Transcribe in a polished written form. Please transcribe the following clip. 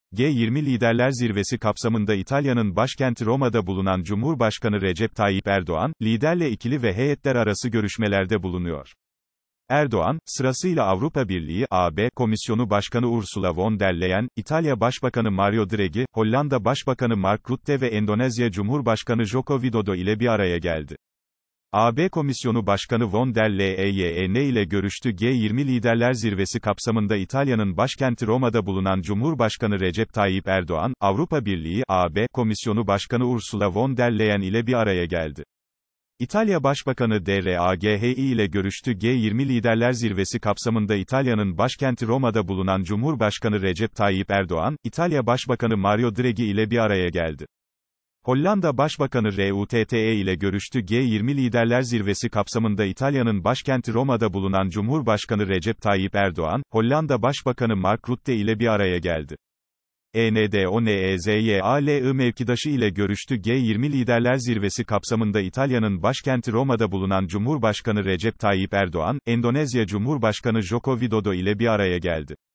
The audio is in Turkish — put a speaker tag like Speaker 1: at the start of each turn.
Speaker 1: G20 Liderler Zirvesi kapsamında İtalya'nın başkenti Roma'da bulunan Cumhurbaşkanı Recep Tayyip Erdoğan, liderle ikili ve heyetler arası görüşmelerde bulunuyor. Erdoğan, sırasıyla Avrupa Birliği (AB) Komisyonu Başkanı Ursula von der Leyen, İtalya Başbakanı Mario Draghi, Hollanda Başbakanı Mark Rutte ve Endonezya Cumhurbaşkanı Joko Widodo ile bir araya geldi. AB Komisyonu Başkanı von der Leyen ile görüştü. G20 Liderler Zirvesi kapsamında İtalya'nın başkenti Roma'da bulunan Cumhurbaşkanı Recep Tayyip Erdoğan, Avrupa Birliği (AB) Komisyonu Başkanı Ursula von der Leyen ile bir araya geldi. İtalya Başbakanı Draghi ile görüştü. G20 Liderler Zirvesi kapsamında İtalya'nın başkenti Roma'da bulunan Cumhurbaşkanı Recep Tayyip Erdoğan, İtalya Başbakanı Mario Draghi ile bir araya geldi. Hollanda Başbakanı Rutte ile görüştü. G20 Liderler Zirvesi kapsamında İtalya'nın başkenti Roma'da bulunan Cumhurbaşkanı Recep Tayyip Erdoğan, Hollanda Başbakanı Mark Rutte ile bir araya geldi. Endonezya mevkidaşı ile görüştü. G20 Liderler Zirvesi kapsamında İtalya'nın başkenti Roma'da bulunan Cumhurbaşkanı Recep Tayyip Erdoğan, Endonezya Cumhurbaşkanı Joko Widodo ile bir araya geldi.